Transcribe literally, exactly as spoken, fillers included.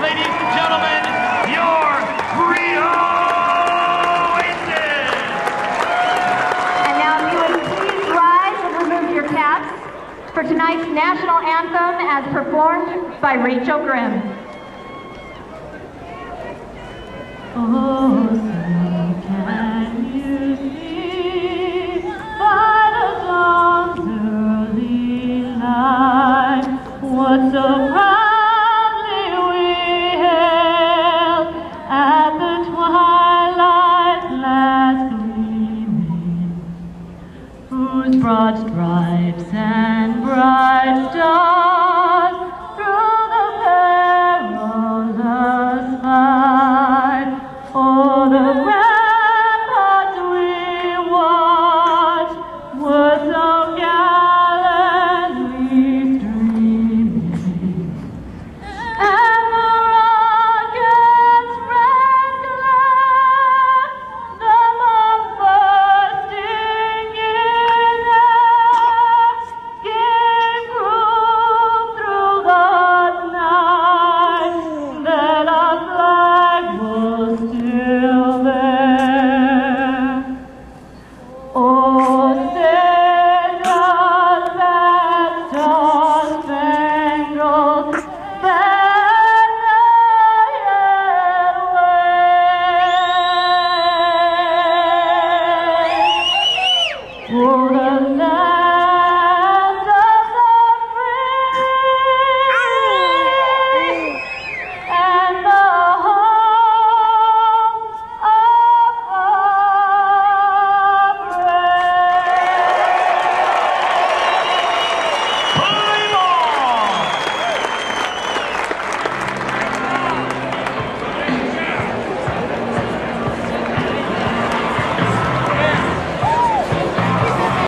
ladies and gentlemen, your Reno Aces! And now if you would please rise and remove your caps for tonight's national anthem as performed by Rachel Grimm. Oh.